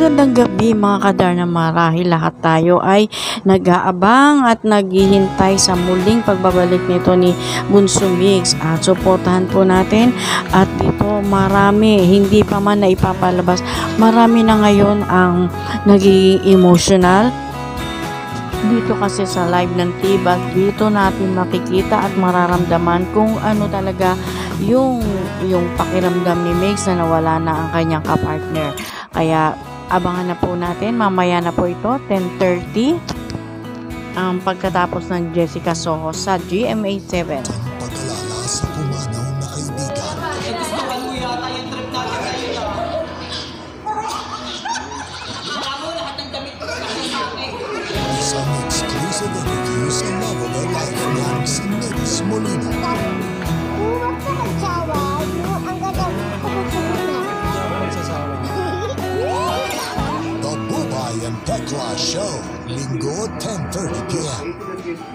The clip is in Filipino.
Magandang gabi mga kadarna, marahil lahat tayo ay nag-aabang at naghihintay sa muling pagbabalik nito ni Bunso Mix at suportahan po natin. At dito marami, hindi pa man na ipapalabas, marami na ngayon ang nagiging emotional. Dito kasi sa live ng TBATS, dito natin makikita at mararamdaman kung ano talaga yung pakiramdam ni Mix na nawala na ang kanyang kapartner. Kaya abangan na po natin, mamaya na po ito, 10:30, ang pagkatapos ng Jessica Soho sa GMA 7. Pag-alala sa pumanaw na kaibigan. Gusto mo yata yung trip natin ngayon. Alam mo, lahat ng damit ko sa akin. Isang exclusive interview sa Lovable Life ng si Mix Molina. Huwag ka magsawa, ang ganda ko magsawa. The Bubay and Tekla Show, Linggo 10:30 p.m.